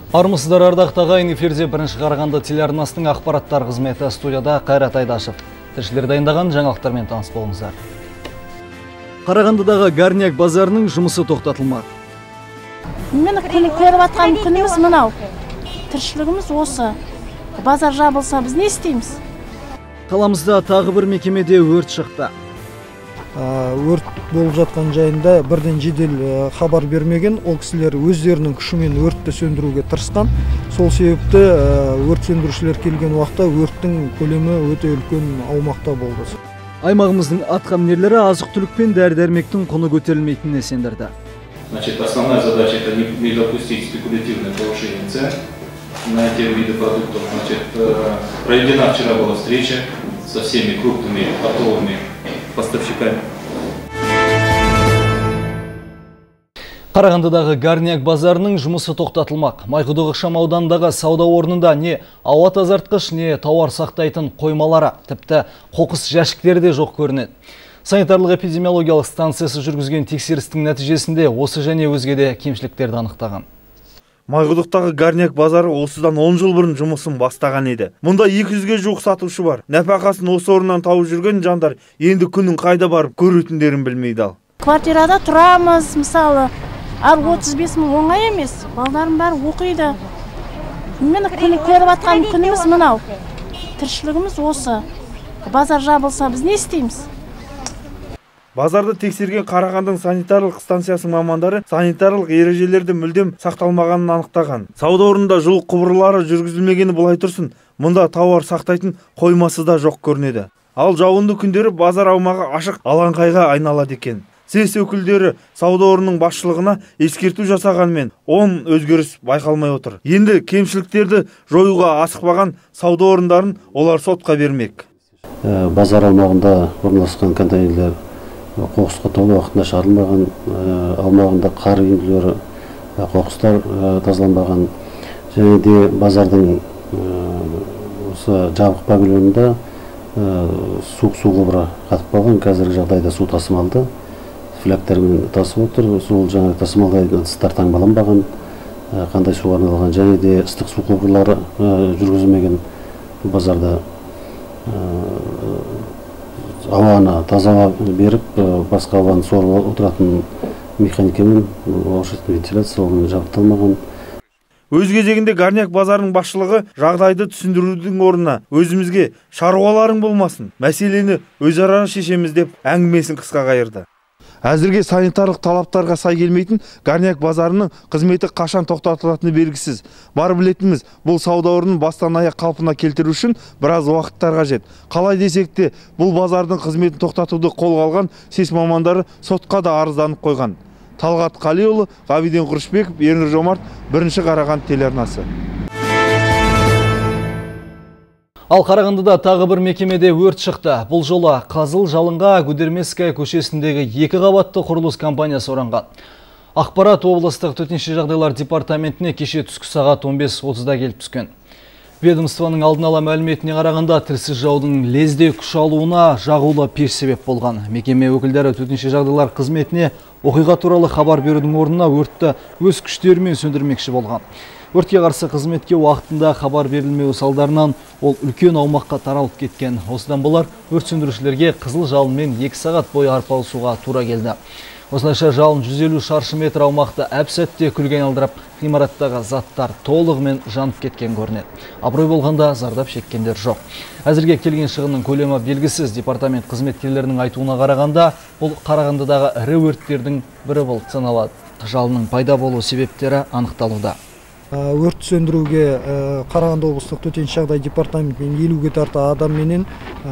Армысыздар ардақтағы ағайын, эфирде бірінші Қарағанды телеарнасының ақпараттар қызметі, студияда Қайрат Айдашев. Тілшілер дайындаған жаңалықтармен таныс болыңыздар. Қарағандыдағы Горняк базарының жұмысы тоқтатылмақ. Мені көріп атқан күніміз мынау. Тіршілігіміз осы. Базар жабылса біз не істейміз? Қаламызда тағы бір мекемеде өрт шықты. Өрт болып жатқан жайында бірден жедел хабар бермеген, ол кісілер өздерінің күшімен өртті сөндіруге тырысқан. Сол себепті өрт сөндірушілер келген уақытта өрттің көлемі өте үлкен аумақта болды. Аймағымыздың атқамінерлері азық-түлік пен дәрі-дәрмектің құны көтерілмейтініне сендірді. Значит, основная задача это не допустить спекулятивное повышение цен на те виды продуктов. Значит, проведена вчера была встреча со всеми крупными оптовыми поставщиками. Қарағандыдағы Горняк базарының жұмысы тоқтатылмақ. Майқұдық ықшамауданындағы сауда орнында не ауа тазартқыш, не тауар сақтайтын қоймалары, тіпті қоқыс жәшіктері де жоқ көрінеді. Санитарлық эпидемиологиялық станциясы жүргізген тексерістің нәтижесінде осы және өзгеде кемшіліктерді анықтаған. Майқұдықтағы Горняк базары осыдан 10 жыл бұрын жұмысын бастаған еді. Мұнда 200-ге жуық сатушы бар. Нәпақасын осы орыннан тауып жүрген жандар енді күннің қайда барып көретіндерін білмейді ал. Квартирада тұрамыз, мысалы, 35 мың оңай емес. Балдарым бәрі оқиды. Мені көріп атқан күніміз мынау. Тіршілігіміз осы. Базар жабылса біз не істейміз? Базарды тексерген Қарағандың санитарлық станциясының мамандары санитарлық ережелерді мүлдем сақталмағанын анықтаған. Сауда орнында жылу құбырлары жүргізілмегені былай тұрсын, мұнда тауар сақтайтын қоймасы да жоқ көрінеді. Ал жауынды күндері базар аумағы ашық алаңқайға айналады екен. СЕС өкілдері сауда орнының басшылығына ескерту жасағанмен оң өзгеріс байқалмай отыр. Енді кемшіліктерді жоюға асықпаған сауда орындарын олар сотқа бермек. Базар аумағында орналасқан контейнерлер қоқысқа толы уақытында шығарылмаған, аумағында қар үйінділері, қоқыстар тазаланбаған, және де базардың осы жабық павильонында су құбыры қатып қалған. Қазіргі жағдайда су тасымалды флягтармен тасып отыр. Сол жаңа тасымалға ыдыстар таңбаланбаған, қандай су арналған, және де ыстық су құбырлары жүргізілмеген. Базарда ауаны тазалап беріп, басқа ауаны сорып отыратын механикамен вентиляция жабдықталмаған. Өз кезегінде Горняк базарының басшылығы жағдайды түсіндірудің орнына өзімізге шаруаларың болмасын, мәселені өзара шешеміз деп әңгімесін қысқа қайырды. Әзірге санитарлық талаптарға сай келмейтін Горняк базарының қызметі қашан тоқтатылатыны белгісіз. Бар білетініміз, бұл сауда орнын бастан аяқ қалпына келтіру үшін біраз уақыттар қажет. Қалай десек те, бұл базардың қызметін тоқтатуды қолға алған СЕС мамандары сотқа да арызданып қойған. Талғат Қалиұлы, Ғабиден Құрышбеков, Ернұр Жомарт, бірінші Қарағанды телеарнасы. Ал Қарағандыда тағы бір мекемеде өрт шықты. Бұл жолы Қызыл Жалынға Гудермесская көшесіндегі 2 қабатты құрылыс компаниясы оранған. Ақпарат облыстық төтенше жағдайлар департаментіне кеше түскі сағат 15:30-да келіп түскен. Ведомствоның алдын ала мәліметіне қарағанда тілсіз жаудың лезде күш алуына жағулы пеш себеп болған. Мекеме өкілдері төтенше жағдайлар қызметіне оқиға туралы хабар берудің орнына өртті өз күштерімен сөндірмекші болған. Өртке қарсы қызметке уақытында хабар берілмеу салдарынан ол үлкен аумаққа таралып кеткен. Осыдан болар өрт сөндірушілерге Қызыл Жалынмен 2 сағат бойы арпалысуға тура келді. Осылайша жалын 150 шаршы метр аумақты әп-сәтте күлге айналдырып, ғимараттағы заттар толығымен жанып кеткен көрінеді. Абырой болғанда зардап шеккендер жоқ. Әзірге келген шығынның көлемі белгісіз. Департамент қызметкерлерінің айтуына қарағанда, бұл Қарағандыдағы ірі өрттердің бірі болып саналады. Жалынның пайда болу себептері анықталуда. Өрт сөндіруге Қарағанды облыстық төтенше жағдай департаментінен 50-ге тарта адам менен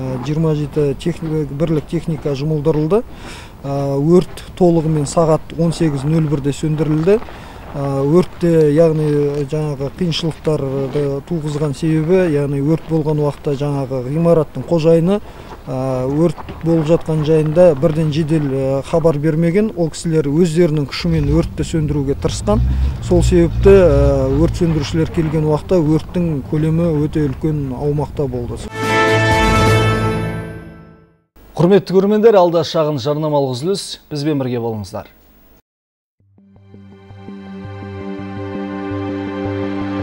27 бірлік техника жұмылдырылды. Өрт толығымен сағат 18:01-де сөндірілді. Өртте, яғни жаңағы қиыншылықтарды туғызған себебі, яғни өрт болған уақытта жаңағы ғимараттың қожайыны өрт болып жатқан жайында бірден жедел хабар бермеген, ол кісілер өздерінің күшімен өртті сөндіруге тырысқан. Сол себепті өрт сөндірушілер келген уақытта өрттің көлемі өте үлкен аумақта болды. Құрметті көрермендер, алда шағын жарнамалық үзіліс, бізбен бірге болыңыздар.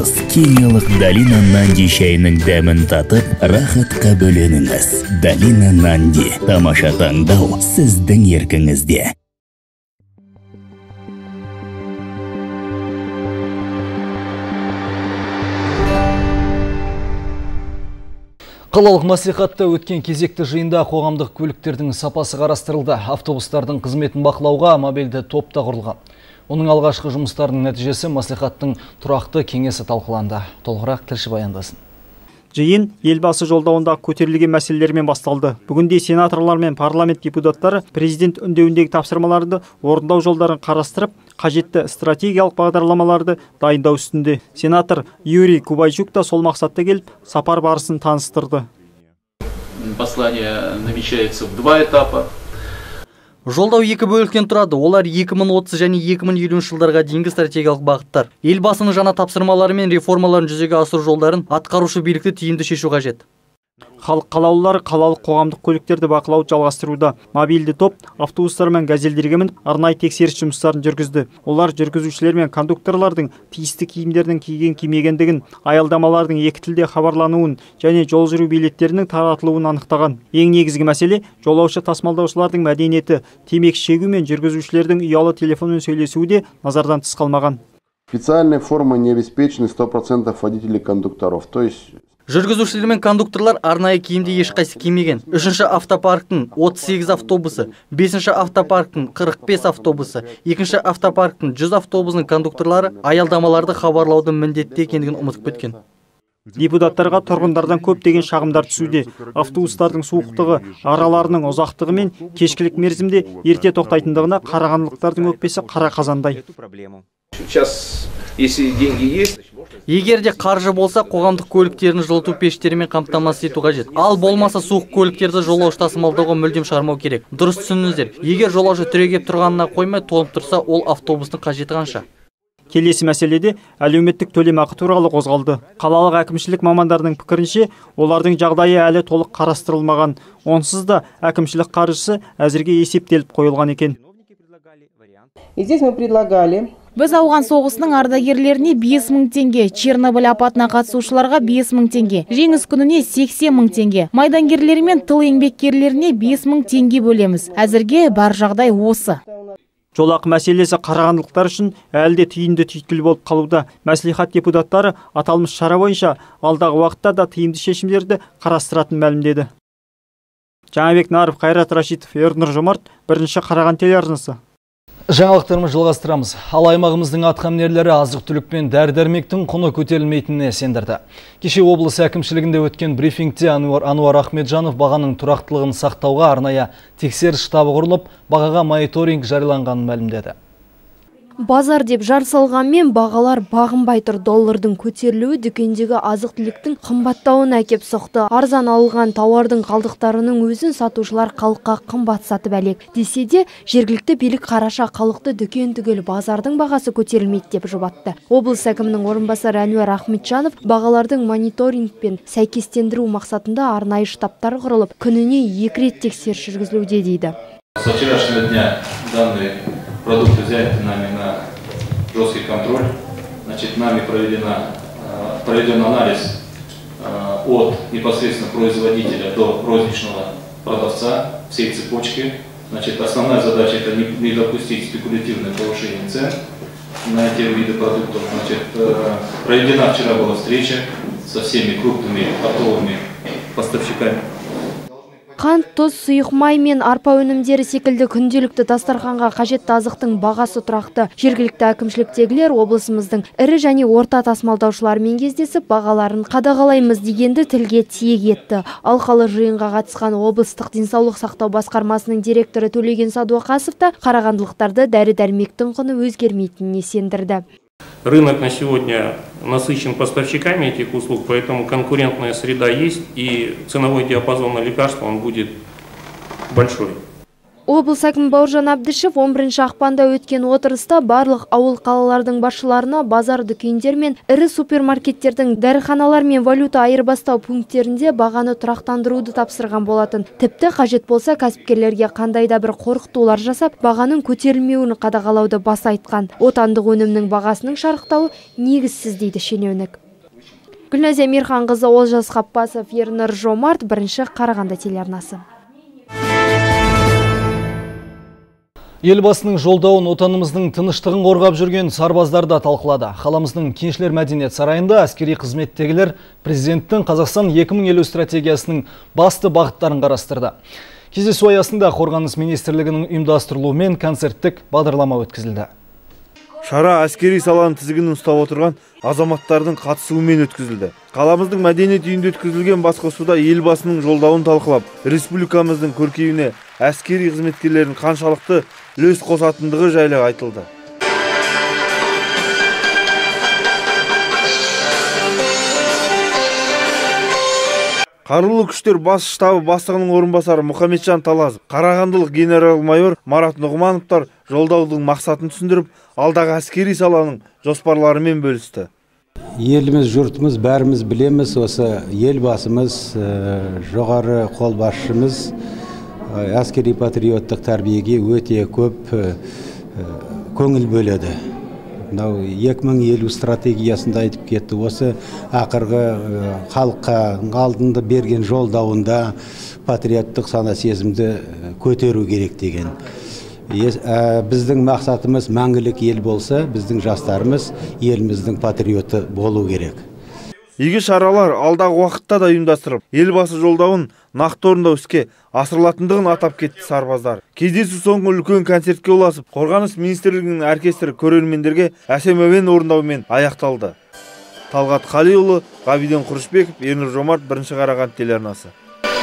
Келіңіз, Кениялық Долина Нанди шайының дәмін татып, рахатқа бөленіңіз. Долина Нанди, тамаша таңдау сіздің еркіңізде. Қалалық мәслихатта өткен кезекті жиында қоғамдық көліктердің сапасы қарастырылды. Автобустардың қызметін бақылауға мобильді топ та құрылған. Оның алғашқы жұмыстарының нәтижесі мәслихаттың тұрақты кеңесі талқыланды. Толығырақ тілші баяндасын. Жиын елбасы жолдауында көтерілген мәселелермен басталды. Бүгінде сенаторлар мен парламент депутаттары президент үндеуіндегі тапсырмаларды орындау жолдарын қарастырып, қажетті стратегиялық бағдарламаларды дайындау үстінде. Сенатор Юрий Кубайчук та сол мақсатта келіп, сапар барысын таныстырды. Послание намечается в 2 этапа. Жолдау 2 бөліктен тұрады. Олар 2030 және 2050 жылдарға дейінгі стратегиялық бағыттар. Елбасының жаңа тапсырмалары мен реформаларын жүзеге асыру жолдарын атқарушы билікті тиімді шешу қажет. Халық қалаулылары қалалық қоғамдық көліктерді бақылауды жалғастыруда. Мобильді топ автобустар мен газельдерге мініп арнайы тексеріс жұмыстарын жүргізді. Олар жүргізушілер мен кондукторлардың тиісті киімдердің киген кимегендігін, аялдамалардың екі тілде хабарлануын және жол жүру билеттерінің таратылуын анықтаған. Ең негізгі мәселе жолаушы тасымалдаушылардың мәдениеті, темекі шегу мен жүргізушілердің ұялы телефонмен сөйлесуі де назардан тыс қалмаған. Специальной формой не обеспечены 100% водителей кондукторов, то есть Жүргізушілер мен кондукторлар арнайы киімде ешқайсы кимеген. 3-ші автопарктың 38 автобусы, 5-ші автопарктың 45 автобусы, 2-ші автопарктың 100 автобусының кондукторлары аялдамаларды хабарлауды міндетті екендігін ұмытып кеткен. Депутаттарға тұрғындардан көптеген шағымдар түсуде. Автобустардың суықтығы, араларының ұзақтығы мен кешкілік мерзімде ерте тоқтайтындығына қарағандылықтардың өкпесі қара қазандай. Егер де қаржы болса, қоғамдық көліктерін жылыту пештерімен қамтамасыз ету қажет. Ал болмаса суық көліктерді жолаушы тасымалдауға мүлдем шығармау керек. Дұрыс түсініңіздер. Егер жолаушы түрегеп тұрғанына қоймай толып тұрса, ол автобустың қажеті қанша? Келесі мәселеде әлеуметтік төлемақы туралы қозғалды. Қалалық әкімшілік мамандарының пікірінше, олардың жағдайы әлі толық қарастырылмаған. Онсыз да әкімшілік қаржысы әзірге есептеліп қойылған екен. Біз ауған соғысының ардагерлеріне 5000 теңге, Чернобыль апатына қатысушыларға 5000 теңге, жеңіс күніне 80.000 теңге, майдангерлер мен тыл еңбеккерлеріне 5000 теңге бөлеміз. Әзірге бар жағдай осы. Жолақы мәселесі қарағандылықтар үшін әлде түйінді түйткіл болып қалуда. Мәслихат депутаттары аталмыш шара бойынша алдағы уақытта да тиімді шешімдерді қарастыратын мәлімдеді. Жаңабек Нарып, Қайрат Рашитов, Ернұр Жомарт, 1-ші Қараған телеарнасы. Жаңалықтарымыз жалғастырамыз. Ал аймағымыздың атқамінерлері азық-түлік пен дәрі-дәрмектің құны көтерілмейтініне сендірді. Кеше облыс әкімшілігінде өткен брифингте Ануар Ахметжанов бағаның тұрақтылығын сақтауға арнайы тексеріс штабы құрылып, бағаға мониторинг жарияланғанын мәлімдеді. Базар деп жар салғанмен бағалар бағынбай тұр. Доллардың көтерілуі дүкендегі азық-түліктің қымбаттауына әкеп соқты. Арзан алынған тауардың қалдықтарының өзін сатушылар халыққа қымбат сатып әлек. Десе де, жергілікті билік қараша халықты дүкен түгел базардың бағасы көтерілмейді деп жұбатты. Облыс әкімінің орынбасары Ануар Ахметжанов бағалардың мониторингпен сәйкестендіру мақсатында арнайы штабтар құрылып, күніне 2 рет тексеріс жүргізілуде дейді. С вчерашнего дня данные продукты взяты нами на жесткий контроль. Значит, нами проведен анализ от непосредственно производителя до розничного продавца всей цепочки. Значит, основная задача это не допустить спекулятивное повышение цен на эти виды продуктов. Значит, проведена вчера была встреча со всеми крупными оптовыми поставщиками. Қант, тұз, сұйық май мен арпа өнімдері секілді күнделікті дастарханға қажетті азықтың бағасы тұрақты. Жергілікті әкімшіліктегілер облысымыздың ірі және орта тасымалдаушылармен кездесіп, бағаларын қадағалаймыз дегенді тілге тиек етті. Алқалы жиынға қатысқан облыстық денсаулық сақтау басқармасының директоры Төлеген Садуақасов та қарағандылықтарды дәрі-дәрмектің құны өзгермейтініне сендірді. Рынок на сегодня насыщен поставщиками этих услуг, поэтому конкурентная среда есть и ценовой диапазон на лекарства он будет большой. Облыс әкімі Бауыржан Әбдішев 11 ақпанда өткен отырыста барлық ауыл қалалардың басшыларына базар дүкендер мен ірі супермаркеттердің дәріханалар мен валюта айырбастау пункттерінде бағаны тұрақтандыруды тапсырған болатын. Тіпті қажет болса кәсіпкерлерге қандай да бір қорқытулар жасап, бағаның көтерілмеуін қадағалауды баса айтқан. Отандық өнімнің бағасының шарықтауы негізсіз дейді шенеунік. Гүлназия Мирханқызы, Олжас Қаппасов, Ернұр Жомарт, бірінші Қарағанды телеарнасы. Елбасының жолдауын отанымыздың тыныштығын қорғап жүрген сарбаздар да талқылады. Қаламыздың Кеншілер мәдениет сарайында әскери қызметтегілер президенттің Қазақстан 2050 стратегиясының басты бағыттарын қарастырды. Кездесу аясында Қорғаныс министрлігінің ұйымдастырылуымен концерттік бағдарлама өткізілді. Шара әскери саланың тізгінін ұстап отырған азаматтардың қатысуымен өткізілді. Қаламыздың мәдениет үйінде өткізілген басқосуда елбасының жолдауын талқылап, республикамыздың көркеюіне әскери қызметкерлердің қаншалықты үлес қосатындығы жайлы айтылды. Қарулы күштер бас штабы бастығының орынбасары Мұхамеджан Талазов, қарағандылық генерал-майор Марат Нұғмановтар жолдаудың мақсатын түсіндіріп, алдағы әскери саланың жоспарларымен бөлісті. Еліміз, жұртымыз бәріміз білеміз, осы елбасымыз, жоғары қолбасшымыз әскери патриоттық тәрбиеге өте көп көңіл бөледі. 2050 стратегиясында айтып кетті. Осы ақырғы халыққа алдында берген жолдауында патриоттық сана сезімді көтеру керек деген. Біздің мақсатымыз мәңгілік ел болса, біздің жастарымыз еліміздің патриоты болу керек. Игі шаралар алдағы уақытта да ұйымдастырып, елбасы жолдауын нақты орындау іске асырылатындығын атап кетті сарбаздар. Кездесу соңғы үлкен концертке ұласып, Қорғаныс министрлігінің оркестрі көрермендерге әсем әуен орындаумен аяқталды. Талғат Қалиұлы, Ғабиден Құрышбеков, Ернұр Жомарт, бірінші Қарағанды телеарнасы.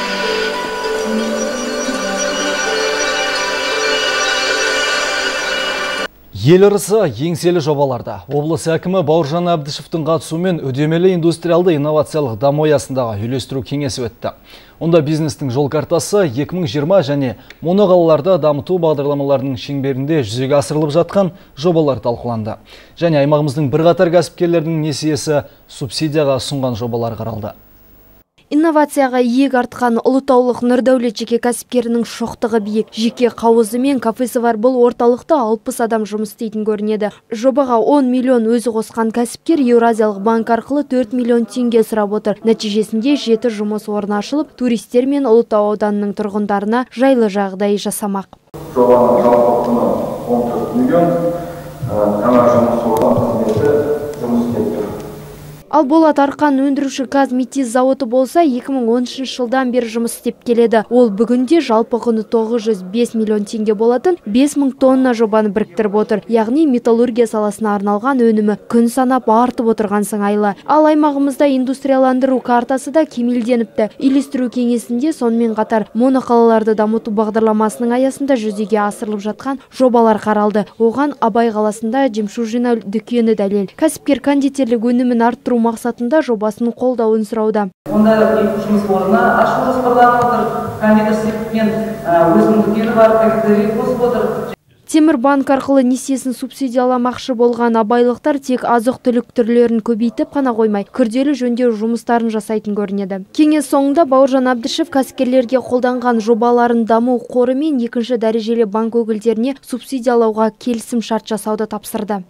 Ел ырысы еңселі жобаларда. Облыс әкімі Бауыржан Әбдішевтің қатысуымен үдемелі индустриалды инновациялық даму аясындағы үйлестіру кеңесі өтті. Онда бизнестің жол картасы 2020 және моноқалаларда дамыту бағдарламаларының шеңберінде жүзеге асырылып жатқан жобалар талқыланды. Және аймағымыздың бірқатар кәсіпкерлердің несиесі субсидияға ұсынған жобалар қаралды. Инновацияға иек артқан Ұлытаулық Нұрдәулет жеке кәсіпкерінің шоқтығы биік. Жеке қауызы мен кафесі бар бұл орталықта 60 адам жұмыс істейтін көрінеді. Жобаға 10 миллион өзі қосқан кәсіпкер Еуразиялық банк арқылы 4 миллион теңге сұрап отыр. Нәтижесінде 7 жұмыс орны ашылып, туристер мен Ұлытау ауданының тұрғындарына жайлы жағдай жасамақ. Жобаның жалпы құны 14 миллион, жаңа жұмыс орны қызметі жұмыс істеп тұр. Ал Болат Арқан өндіруші Казметиз зауыты болса 2013 жылдан бері жұмыс істеп келеді. Ол бүгінде жалпы құны 905 миллион теңге болатын 5000 тонна жобаны біріктіріп отыр. Яғни металлургия саласына арналған өнімі күн санап артып отырған сыңайлы. Ал аймағымызда индустрияландыру картасы да кемелденіпті. Үйлестіру кеңесінде сонымен қатар моноқалаларды дамыту бағдарламасының аясында жүзеге асырылып жатқан жобалар қаралды. Оған Абай қаласында жемшужина дүкені дәлел. Кәсіпкер кондитерлік өнімін арттыру мақсатында жобасын қолдауын сұрауда. Онда жұмыс орны ашу жоспарланып отыр. Кондитерлікпен өзінің дүкені бар, фактория қосып отыр. Темір банк арқылы несиесін субсидияламақшы болған абайлықтар тек азық-түлік түрлерін көбейтіп қана қоймай, күрделі жөндеу жұмыстарын жасайтын көрінеді. Кеңес соңында Бауыржан Әбдішев кәсіпкерлерге қолданған жобаларын даму қоры мен екінші дәрежелі банк өкілдеріне субсидиялауға келісім шарт жасауды тапсырды.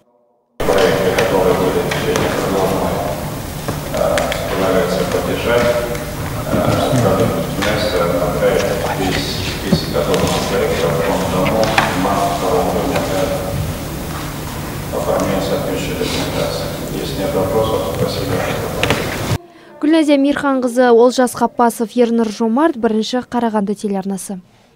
Гүлназия Мирханқызы, Олжас Қаппасов, Ернұр Жомарт, бірінші Қарағанды телеарнасы.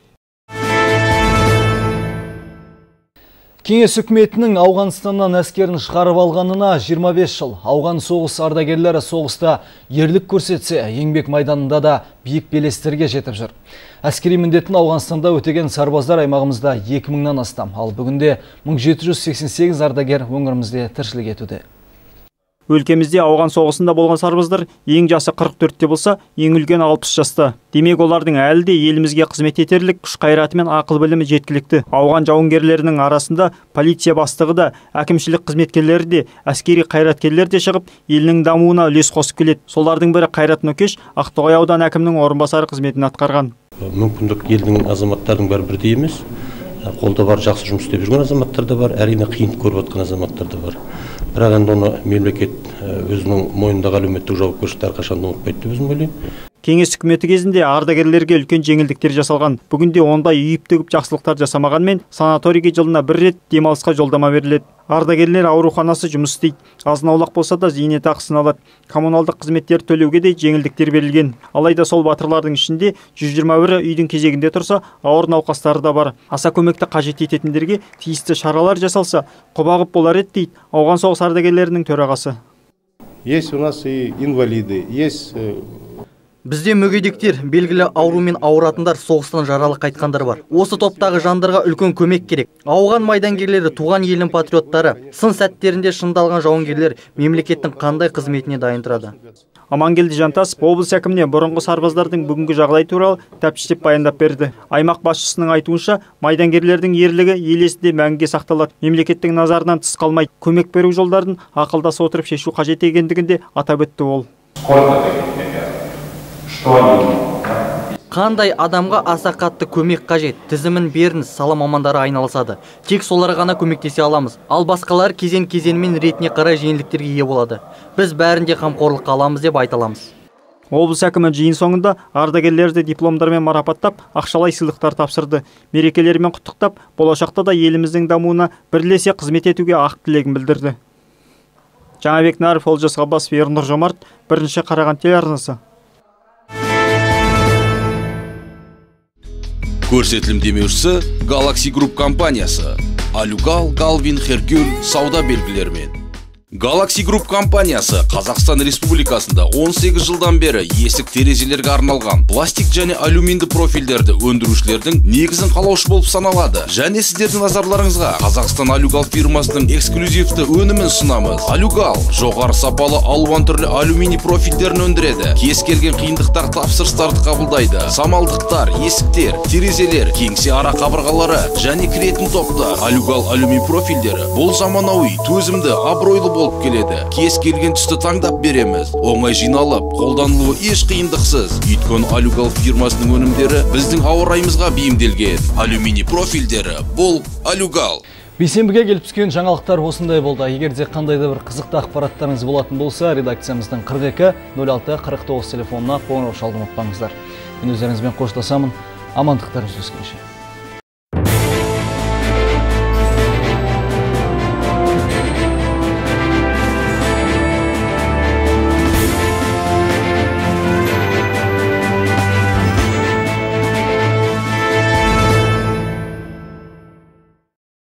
Кеңес үкіметінің Ауғанстаннан әскерін шығарып алғанына 25 жыл. Ауған соғыс ардагерлері соғыста ерлік көрсетсе, еңбек майданында да биік белестерге жетіп жүр. Әскери міндетін Ауғанстанда өтеген сарбаздар аймағымызда 2000-нан астам, ал бүгінде 1788 ардагер өңірімізде тіршілік етуде. Өлкемізде ауған соғысында болған сарбаздар ең жасы 44-те болса, ең үлкені 60 жаста. Демек олардың әлі де елімізге қызмет етерлік күш қайраты мен ақыл білімі жеткілікті. Ауған жауынгерлерінің арасында полиция бастығы да, әкімшілік қызметкерлері де, әскери қайраткерлер де шығып, елінің дамуына үлес қосып келеді. Солардың бірі Қайрат Нөкеш Ақтоғай ауданы әкімінің орынбасары қызметін атқарған. Мүмкіндік елдің азаматтардың бәрі бірдей емес. Қолда бар, жақсы жұмыс істеп жүрген азаматтар да бар, әрине қиын көріп жатқан азаматтар да бар. Бірақ енді оны мемлекет өзінің мойнындағы әлеуметтік жауапкершілікті әрқашан ұмытпайды деп өзім ойлаймын. Кеңес үкіметі кезінде ардагерлерге үлкен жеңілдіктер жасалған. Бүгінде ондай үйіп-төгіп жақсылықтар жасамағанмен, санаторийге жылына 1 рет демалысқа жолдама беріледі. Ардагерлер ауруханасы жұмыс істейді. Азын-аулақ болса да зейнетақысын алады. Коммуналдық қызметтер төлеуге де жеңілдіктер берілген. Алайда сол батырлардың ішінде 121-і үйдің кезегінде тұрса, ауыр науқастары да бар. Аса көмекті қажет ететіндерге тиісті шаралар жасалса, құба-құп болар еді дейді ауған соғыс ардагерлерінің төрағасы. Есть у нас и инвалиды, есть Бізде мүгедектер, белгілі аурумен ауыратындар, соғыстан жаралы қайтқандар бар. Осы топтағы жандарға үлкен көмек керек. Ауған майдангерлері, туған елінің патриоттары, сын сәттерінде шыңдалған жауынгерлер мемлекеттің қандай қызметіне дайын тұрады. Амангелді Жантасов облыс әкіміне бұрынғы сарбаздардың бүгінгі жағдай туралы тәптіштеп баяндап берді. Аймақ басшысының айтуынша, майдангерлердің ерлігі ел есінде мәңгіге сақталады. Мемлекеттің назарынан тыс қалмайды. Көмек беру жолдарын ақылдаса отырып шешу қажет екендігінде атап өтті ол. Қандай адамға аса қатты көмек қажет, тізімін беріңіз, сала мамандары айналысады. Тек соларға ғана көмектесе аламыз. Ал басқалар кезең-кезеңмен ретіне қарай жеңілдіктерге ие болады. Біз бәрінде қамқорлыққа аламыз деп айта аламыз. Облыс әкімі жиын соңында ардагерлерді дипломдармен марапаттап, ақшалай сыйлықтар тапсырды. Мерекелерімен құттықтап, болашақта да еліміздің дамуына бірлесе қызмет етуге ақ тілегін білдірді. Жаңабек Наров, Олжас Ғаббасов, Ернұр Жомарт, 1-ші Қараған телеарнасы. Көрсетілім демеушісі Galaxy Group компаниясы. Алюгал, Галвин, Херкюль сауда белгілерімен. Galaxy Group компаниясы Қазақстан Республикасында 18 жылдан бері есік терезелерге арналған пластик және алюминді профильдерді өндірушілердің негізін қалаушы болып саналады. Және сіздердің назарларыңызға Қазақстан Алюгал фирмасының эксклюзивті өнімін ұсынамыз. Алюгал жоғары сапалы алуан түрлі алюминий профильдерін өндіреді. Кез келген қиындықтар тапсырыстарды қабылдайды. Самалдықтар, есіктер, терезелер, кеңсе ара қабырғалары және кіретін топтар. Алюгал алюминий профильдері бұл заманауи, төзімді, абыройлы болып келеді. Кез келген түсті таңдап береміз. Оңай жиналып, қолданылуы еш қиындықсыз. Өйткені Алюгал фирмасының өнімдері біздің ауа райымызға бейімделген. Алюминий профильдері бұл Алюгал. Бейсенбіге келіп түскен жаңалықтар осындай болды. Егер де қандайда бір қызықты ақпараттарыңыз болатын болса, редакциямыздың 42-06-49 телефонына қоңырау шалуды ұмытпаңыздар. Мен өздеріңізбен қоштасамын. Амандықтарыңыз өскенше.